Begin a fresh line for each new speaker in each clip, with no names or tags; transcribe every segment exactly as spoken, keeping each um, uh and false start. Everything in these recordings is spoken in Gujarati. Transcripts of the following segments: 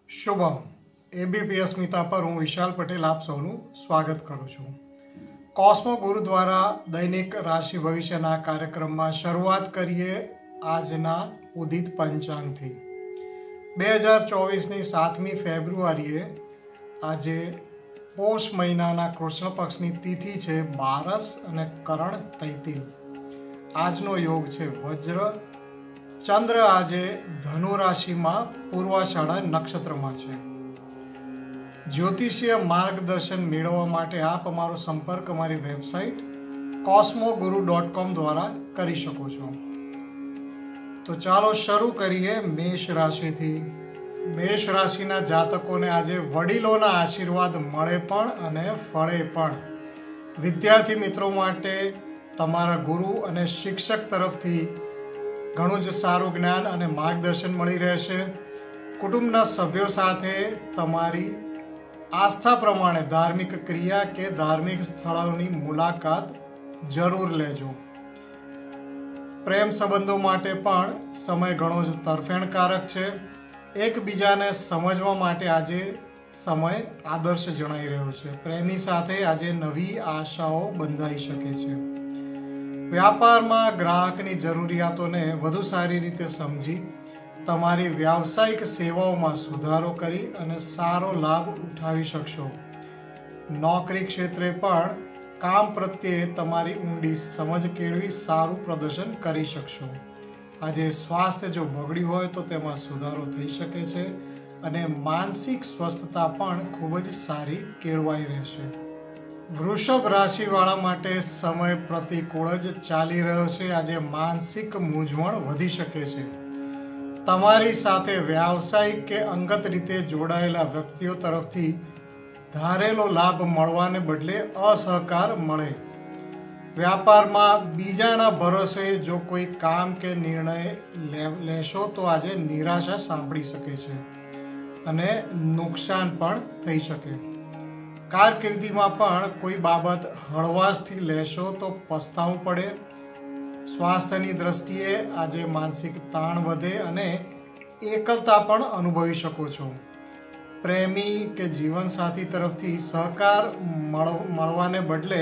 શુભમ એબીપી અસ્મિતા પર હું વિશાલ પટેલ આપ સૌનું સ્વાગત કરું છું। કોસ્મો ગુરુ દ્વારા દૈનિક રાશિ ભવિષ્યના કાર્યક્રમમાં શરૂઆત કરીએ આજના ઉદિત પંચાંગથી। બે હજાર ચોવીસની સાતમી ફેબ્રુઆરીએ આજે પોષ મહિનાના કૃષ્ણ પક્ષની તિથિ છે બારસ અને કરણ તૈતિલ। આજનો યોગ છે વજ્ર। ચંદ્ર આજે ધનુ રાશિમાં પૂર્વાષાઢા નક્ષત્રમાં છે। જ્યોતિષીય માર્ગદર્શન મેળવવા માટે આપ અમારો સંપર્ક અમારી વેબસાઇટ કોસ્મો ગુરુ ડોટ કોમ દ્વારા કરી શકો છો। તો ચાલો શરૂ કરીએ મેષ રાશિથી। મેષ રાશિના જાતકોને આજે વડીલોના આશીર્વાદ મળે પણ અને ફળે પણ। વિદ્યાર્થી મિત્રો માટે તમારા ગુરુ અને શિક્ષક તરફથી ઘણું જ સારું જ્ઞાન અને માર્ગદર્શન મળી રહેશે। કુટુંબના સભ્યો સાથે તમારી આસ્થા પ્રમાણે ધાર્મિક ક્રિયા કે ધાર્મિક સ્થળોની મુલાકાત જરૂર લેજો। પ્રેમ સંબંધો માટે પણ સમય ઘણો જ તરફેણકારક છે। એકબીજાને સમજવા માટે આજે સમય આદર્શ જણાઈ રહ્યો છે। પ્રેમી સાથે આજે નવી આશાઓ બંધાઈ શકે છે। વ્યાપારમાં ગ્રાહકની જરૂરિયાતોને વધુ સારી રીતે સમજી તમારી વ્યાવસાયિક સેવાઓમાં સુધારો કરી અને સારો લાભ ઉઠાવી શકશો। નોકરી ક્ષેત્રે પણ કામ પ્રત્યે તમારી ઊંડી સમજ કેળવી સારું પ્રદર્શન કરી શકશો। આજે સ્વાસ્થ્ય જો બગડ્યું હોય તો તેમાં સુધારો થઈ શકે છે અને માનસિક સ્વસ્થતા પણ ખૂબ જ સારી કેળવાઈ રહેશે। વૃષભ રાશિવાળા માટે સમય પ્રતિકૂળ જ ચાલી રહ્યો છે। આજે માનસિક મૂંઝવણ વધી શકે છે। તમારી સાથે વ્યાવસાયિક કે અંગત રીતે જોડાયેલા વ્યક્તિઓ તરફથી ધારેલો લાભ મળવાને બદલે અસહકાર મળે। વ્યાપારમાં બીજાના ભરોસે જો કોઈ કામ કે નિર્ણય લેશો તો આજે નિરાશા સાંપડી શકે છે અને નુકસાન પણ થઈ શકે। કારકિર્દીમાં પણ કોઈ બાબત હળવાશથી લેશો તો પસ્તાવું પડે। સ્વાસ્થ્યની દ્રષ્ટિએ આજે માનસિક તાણ વધે અને એકલતા પણ અનુભવી શકો છો। પ્રેમી કે જીવનસાથી તરફથી સહકાર મળવાને બદલે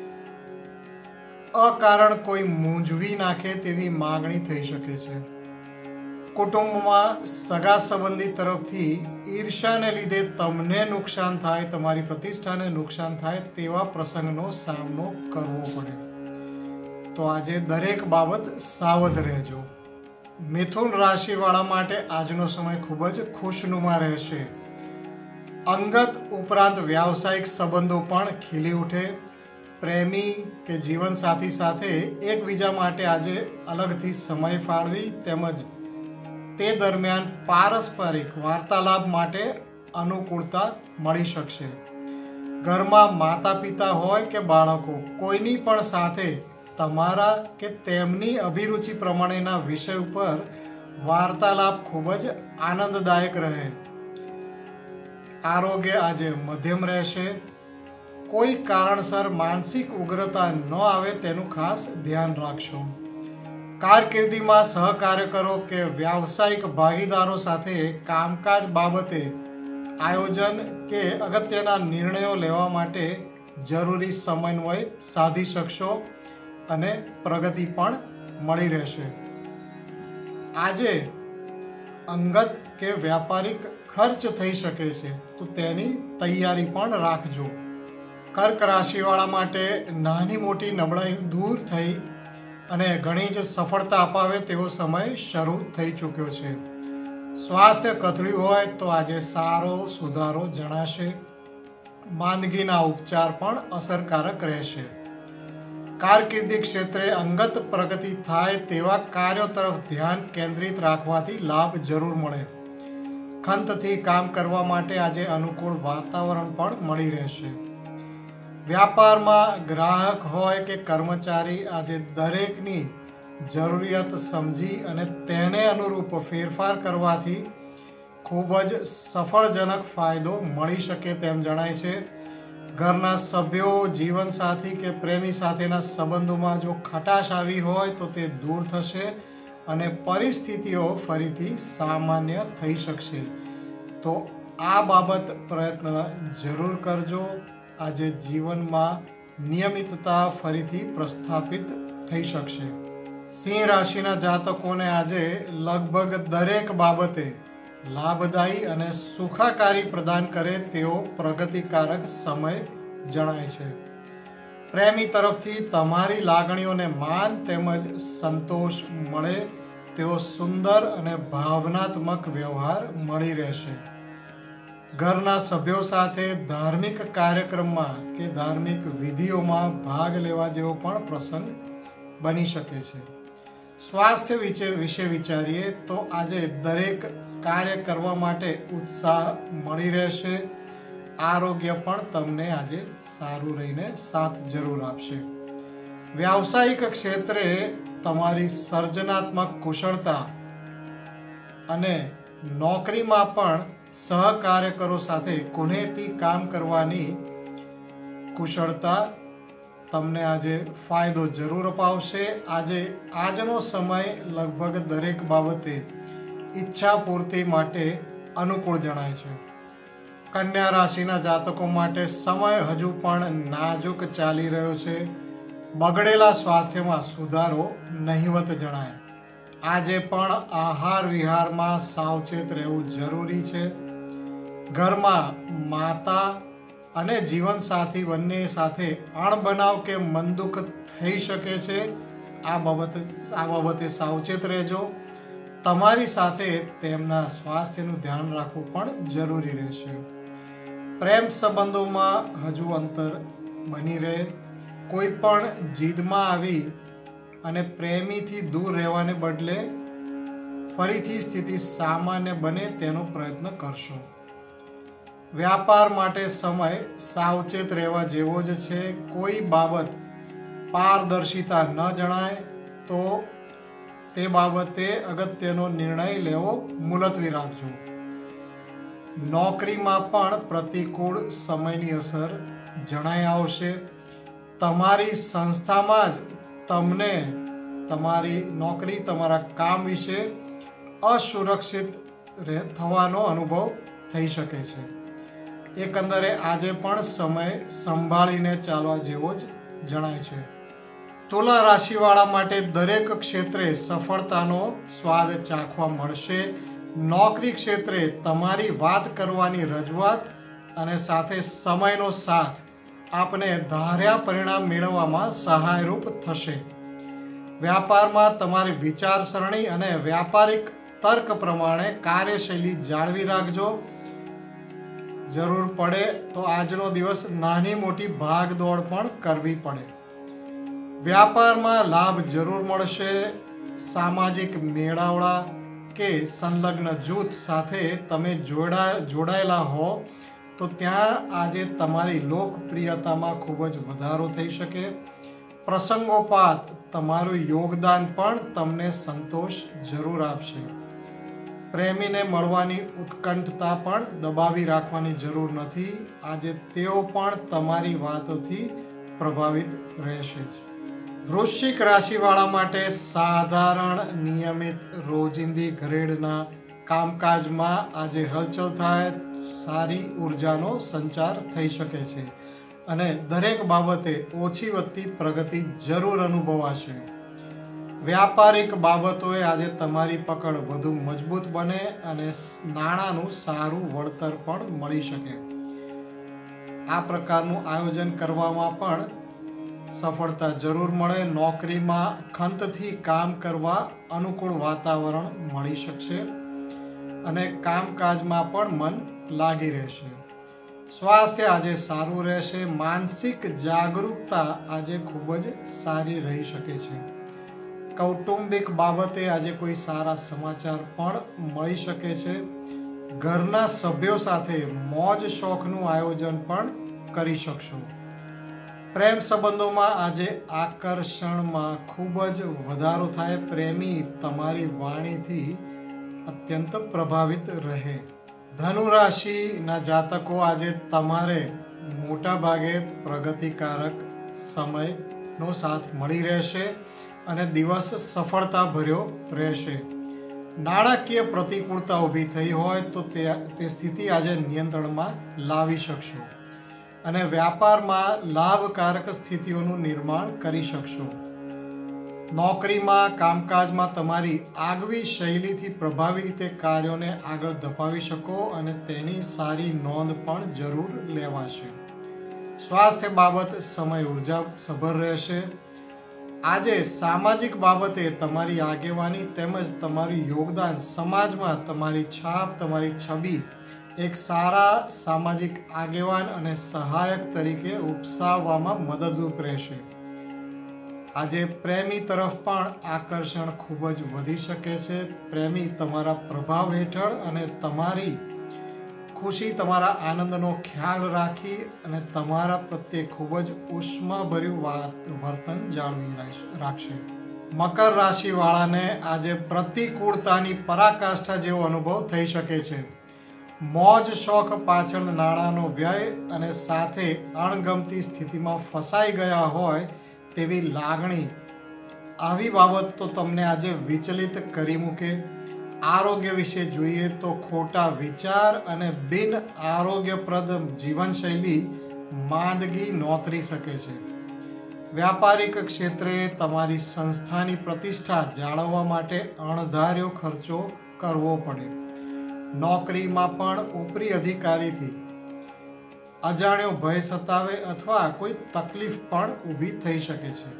અકારણ કોઈ મૂંઝવી નાખે તેવી માગણી થઈ શકે છે। કુટુંબમાં સગા સંબંધી તરફથી ઈર્ષ્યાને લીધે તમને નુકસાન થાય, તમારી પ્રતિષ્ઠાને નુકસાન થાય તેવા પ્રસંગનો સામનો કરવો પડે। તો આજે દરેક બાબત સાવધ રહેજો। મિથુન રાશિવાળા માટે આજનો સમય ખૂબ જ ખુશનુમા રહેશે। અંગત ઉપરાંત વ્યાવસાયિક સંબંધો પણ ખીલી ઉઠે। પ્રેમી કે જીવનસાથી સાથે એકબીજા માટે આજે અલગથી સમય ફાળવી તેમજ તે દરમિયાન પારસ્પરિક વાર્તાલાપ માટે અનુકૂળતા મળી શકશે। ઘરમાં માતા પિતા હોય કે બાળકો કોઈની પણ સાથે તમારા કે તેમની અભિરુચિ પ્રમાણેના વિષય ઉપર વાર્તાલાપ ખૂબ જ આનંદદાયક રહે। આરોગ્ય આજે મધ્યમ રહેશે। કોઈ કારણસર માનસિક ઉગ્રતા ન આવે તેનું ખાસ ધ્યાન રાખશો। કારકિર્દીમાં સહકાર્યકરો કે વ્યાવસાયિક ભાગીદારો સાથે કામકાજ બાબતે આયોજન કે અગત્યના નિર્ણયો લેવા માટે જરૂરી સમન્વય સાધી શકશો અને પ્રગતિ પણ મળી રહેશે। આજે અંગત કે વ્યાપારિક ખર્ચ થઈ શકે છે તો તેની તૈયારી પણ રાખજો। કર્ક રાશિવાળા માટે નાની મોટી નબળાઈ દૂર થઈ અને ઘણી જ સફળતા અપાવે તેવો સમય શરૂ થઈ ચૂક્યો છે। સ્વાસ્થ્ય કથળ્યું હોય તો આજે સારો સુધારો જણાશે। માંદગીના ઉપચાર પણ અસરકારક રહેશે। કારકિર્દી ક્ષેત્રે અંગત પ્રગતિ થાય તેવા કાર્યો તરફ ધ્યાન કેન્દ્રિત રાખવાથી લાભ જરૂર મળે। ખંતથી કામ કરવા માટે આજે અનુકૂળ વાતાવરણ પણ મળી રહેશે। વ્યાપારમાં ગ્રાહક હોય કે કર્મચારી આજે દરેકની જરૂરિયાત સમજી અને તેને અનુરૂપ ફેરફાર કરવાથી ખૂબ જ સફળજનક ફાયદો મળી શકે તેમ જણાય છે। ઘરના સભ્યો જીવનસાથી કે પ્રેમી સાથેના સંબંધોમાં જો ખટાશ આવી હોય તો તે દૂર થશે અને પરિસ્થિતિઓ ફરીથી સામાન્ય થઈ શકશે। તો આ બાબત પ્રયત્ન જરૂર કરજો. આજે જીવનમાં નિયમિતતા ફરીથી પ્રસ્થાપિત થઈ શકશે. સિંહ રાશિના જાતકોને આજે લગભગ દરેક બાબતે લાભદાયી અને સુખાકારી પ્રદાન કરે તેવો પ્રગતિકારક સમય જણાય છે. પ્રેમી તરફથી તમારી લાગણીઓને માન તેમજ સંતોષ મળે તેવો સુંદર અને ભાવનાત્મક વ્યવહાર મળી રહેશે. ઘરના સભ્યો સાથે ધાર્મિક કાર્યક્રમમાં કે ધાર્મિક વિધિઓમાં ભાગ લેવા જેવો પણ પ્રસંગ બની શકે છે. સ્વાસ્થ્ય વિશે વિશે વિચારીએ તો આજે દરેક કાર્ય કરવા માટે ઉત્સાહ મળી રહેશે. આરોગ્ય પણ તમને આજે સારું રહીને સાથ જરૂર આપશે. વ્યાવસાયિક ક્ષેત્રે તમારી સર્જનાત્મક કુશળતા અને નોકરીમાં પણ સહકાર્યકરો સાથે કુનેહથી કામ કરવાની કુશળતા તમને આજે ફાયદો જરૂર અપાવશે. આજે આજનો સમય લગભગ દરેક બાબતે ઈચ્છા પૂર્તિ માટે અનુકૂળ જણાય છે. કન્યા રાશિના જાતકો માટે સમય હજુ પણ નાજુક ચાલી રહ્યો છે. બગડેલા સ્વાસ્થ્યમાં સુધારો નહિવત જણાય. આજે પણ આહાર વિહારમાં સાવચેત રહેવું જરૂરી છે. ઘરમાં માતા અને જીવનસાથી બંને સાથે અણબનાવ કે મનદુખ થઈ શકે છે. આ બાબતે આ બાબતે સાવચેત રહેજો. તમારી સાથે તેમના સ્વાસ્થ્યનું ધ્યાન રાખવું પણ જરૂરી રહેશે. પ્રેમ સંબંધોમાં હજુ અંતર બની રહે. કોઈ પણ જીદમાં આવી અને પ્રેમીથી દૂર રહેવાને બદલે ફરીથી સ્થિતિ સામાન્ય બને તેનો પ્રયત્ન કરશો. વ્યાપાર માટે સમય સાવચેત રહેવા જેવો જ છે. કોઈ બાબત પારદર્શિતા ન જણાય તો તે બાબતે અગત્યનો નિર્ણય લેવો મુલતવી રાખજો. નોકરીમાં પણ પ્રતિકૂળ સમયની અસર જણાઈ આવશે. તમારી સંસ્થામાં જ તમને તમારી નોકરી તમારા કામ વિશે અસુરક્ષિત થવાનો અનુભવ થઈ શકે છે. એકંદરે આજે પણ સમય સંભાળીને ચાલવા જેવો જ જણાય છે. તુલા રાશિવાળા માટે દરેક ક્ષેત્રે સફળતાનો સ્વાદ ચાખવા મળશે. નોકરી ક્ષેત્રે તમારી વાત કરવાની રજૂઆત અને સાથે સમયનો સાથ આપને ધાર્યા પરિણામ મેળવવામાં સહાયરૂપ થશે. વ્યાપારમાં તમારી વિચારસરણી અને વ્યાપારિક તર્ક પ્રમાણે કાર્યશૈલી જાળવી રાખજો. જરૂર પડે તો આજનો દિવસ નાની મોટી ભાગદોડ પણ કરવી પડે. વ્યાપારમાં લાભ જરૂર મળશે. સામાજિક મેળાવડા કે સંલગ્ન જૂથ સાથે તમે જોડા જોડાયેલા હો તો ત્યાં આજે તમારી લોકપ્રિયતામાં ખૂબ જ વધારો થઈ શકે. પ્રસંગોપાત તમારું યોગદાન પણ તમને સંતોષ જરૂર આપશે. પ્રેમીને મળવાની ઉત્કંઠતા પણ દબાવી રાખવાની જરૂર નથી. આજે તેઓ પણ તમારી વાતોથી પ્રભાવિત રહેશે. વૃશ્ચિક રાશિવાળા માટે સાધારણ નિયમિત રોજિંદી ઘરેડના કામકાજમાં આજે હલચલ થાય. સારી ઉર્જાનો સંચાર થઈ શકે છે અને દરેક બાબતે ઓછી વધતી પ્રગતિ જરૂર અનુભવાશે. વ્યાપારિક બાબતોએ આજે તમારી પકડ વધુ મજબૂત બને અને નાણાંનું સારું વળતર પણ મળી શકે. આ પ્રકારનું આયોજન કરવામાં પણ સફળતા જરૂર મળે. નોકરીમાં ખંતથી કામ કરવા અનુકૂળ વાતાવરણ મળી શકશે અને કામકાજમાં પણ મન લાગી રહેશે. સ્વાસ્થ્ય આજે સારું રહેશે. માનસિક જાગૃતતા આજે ખૂબ જ સારી રહી શકે છે. કૌટુંબિક બાબતે આજે કોઈ સારા સમાચાર પણ મળી શકે છે. ઘરના સભ્યો સાથે મોજ શોખનું આયોજન પણ કરી શકશો. પ્રેમ સંબંધોમાં આજે આકર્ષણમાં ખૂબ જ વધારો થાય. પ્રેમી તમારી વાણીથી અત્યંત પ્રભાવિત રહે. ધનુ રાશિના જાતકો આજે તમારે મોટા ભાગે પ્રગતિકારક સમયનો સાથ મળી રહેશે અને દિવસ સફળતા ભર્યો રહેશે. નાણાકીય પ્રતિકૂળતા ઊભી થઈ હોય તો તે તે સ્થિતિ આજે નિયંત્રણમાં લાવી શકશો અને વ્યાપારમાં લાભકારક સ્થિતિઓનું નિર્માણ કરી શકશો. નોકરીમાં કામકાજમાં તમારી આગવી શૈલીથી પ્રભાવી રીતે કાર્યોને આગળ ધપાવી શકો અને તેની સારી નોંધ પણ જરૂર લેવાશે. સ્વાસ્થ્ય બાબત સમય ઉર્જા સભર રહેશે. આજે સામાજિક બાબતે તમારી આગેવાની તેમજ તમારું યોગદાન સમાજમાં તમારી છાપ તમારી છબી એક સારા સામાજિક આગેવાન અને સહાયક તરીકે ઉપસાવવામાં મદદરૂપ રહેશે. આજે પ્રેમી તરફ પણ આકર્ષણ ખૂબ જ વધી શકે છે. પ્રેમી તમારા પ્રભાવ હેઠળ અને તમારી ખુશી તમારા આનંદનો ખ્યાલ રાખી અને તમારા પ્રત્યે ખૂબ જ ઉષ્માભર્યું વર્તન જાળવી રાખશે. મકર રાશિ વાળાને આજે પ્રતિકૂળતાની પરાકાષ્ઠા જેવો અનુભવ થઈ શકે છે. મોજ શોખ પાછળ નાણાંનો વ્યય અને સાથે અણગમતી સ્થિતિમાં ફસાઈ ગયા હોય તેવી લાગણી, આવી બાબત તો તમને આજે વિચલિત કરી મૂકે. આરોગ્ય વિશે જોઈએ તો ખોટા વિચાર અને બિન આરોગ્યપ્રદ જીવનશૈલી માંદગી નોતરી શકે છે. વ્યાપારિક ક્ષેત્રે તમારી સંસ્થાની પ્રતિષ્ઠા જાળવવા માટે અણધાર્યો ખર્ચો કરવો પડે. નોકરીમાં પણ ઉપરી અધિકારીથી અજાણ્યો ભય સતાવે અથવા કોઈ તકલીફ પણ ઊભી થઈ શકે છે.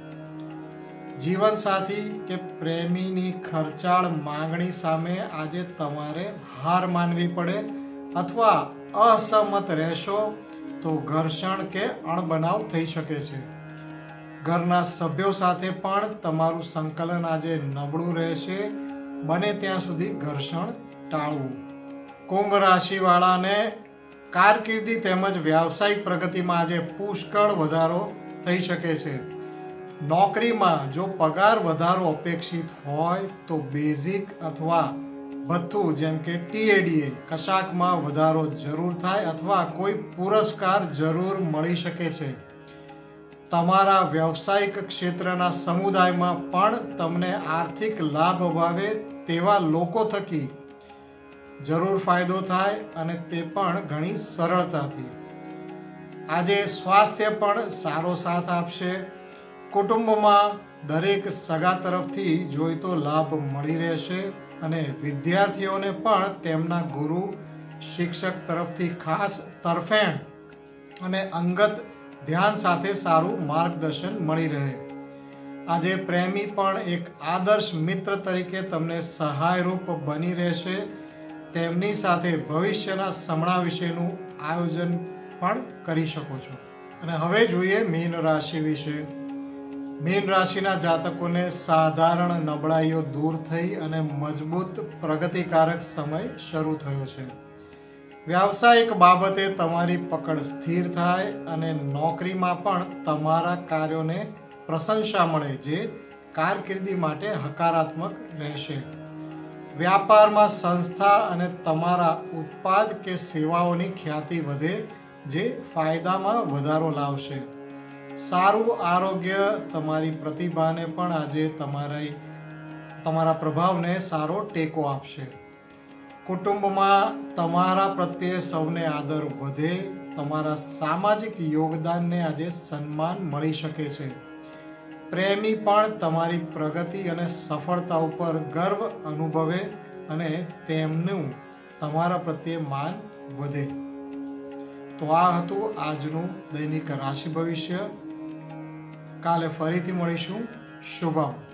જીવનસાથી કે પ્રેમીની ખર્ચાળ માંગણી સામે આજે તમારે હાર માનવી પડે અથવા અસહમત રહેશો તો ઘર્ષણ કે અણબનાવ થઈ શકે છે. ઘરના સભ્યો સાથે પણ તમારું સંકલન આજે નબળું રહેશે. બને ત્યાં સુધી ઘર્ષણ ટાળવું. કુંભ રાશિવાળાને કારકિર્દી તેમજ વ્યાવસાયિક પ્રગતિમાં આજે પુષ્કળ વધારો થઈ શકે છે. નોકરીમાં જો પગાર વધારો અપેક્ષિત હોય તો બેઝિક અથવા ભથ્થું જેમ કે ટીએડીએ કશાકમાં વધારો જરૂર થાય અથવા કોઈ પુરસ્કાર જરૂર મળી શકે છે. તમારા વ્યવસાયિક ક્ષેત્રના સમુદાયમાં પણ તમને આર્થિક લાભ અપાવે તેવા લોકો થકી જરૂર ફાયદો થાય અને તે પણ ઘણી સરળતાથી. આજે સ્વાસ્થ્ય પણ સારો સાથ આપશે. કુટુંબમાં દરેક સગા તરફથી જોઈતો લાભ મળી રહેશે અને વિદ્યાર્થીઓને પણ તેમના ગુરુ શિક્ષક તરફથી ખાસ તરફેણ અને અંગત ધ્યાન સાથે સારું માર્ગદર્શન મળી રહે. આજે પ્રેમી પણ એક આદર્શ મિત્ર તરીકે તમને સહાયરૂપ બની રહેશે. તેમની સાથે ભવિષ્યના સમણા વિશેનું આયોજન પણ કરી શકો છો. અને હવે જોઈએ મીન રાશિ વિશે. મીન રાશિના જાતકોને સાધારણ નબળાઈઓ દૂર થઈ અને મજબૂત પ્રગતિકારક સમય શરૂ થયો છે. વ્યાવસાયિક બાબતે તમારી પકડ સ્થિર થાય અને નોકરીમાં પણ તમારા કાર્યોને પ્રશંસા મળે જે કારકિર્દી માટે હકારાત્મક રહેશે. વ્યાપારમાં સંસ્થા અને તમારા ઉત્પાદ કે સેવાઓની ખ્યાતિ વધે જે ફાયદામાં વધારો લાવશે. સારું આરોગ્ય તમારી પ્રતિભાને પણ આજે તમારી તમારા પ્રભાવને સારો ટેકો આપશે. કુટુંબમાં તમારા પ્રત્યે સૌને આદર વધે. તમારા સામાજિક યોગદાનને આજે સન્માન મળી શકે છે. પ્રેમી પણ તમારી પ્રગતિ અને સફળતા ઉપર ગર્વ અનુભવે અને તેમનું તમારા પ્રત્યે માન વધે. તો આ હતું આજનું દૈનિક રાશિ ભવિષ્ય. કાલે ફરીથી મળીશું. શુભમ.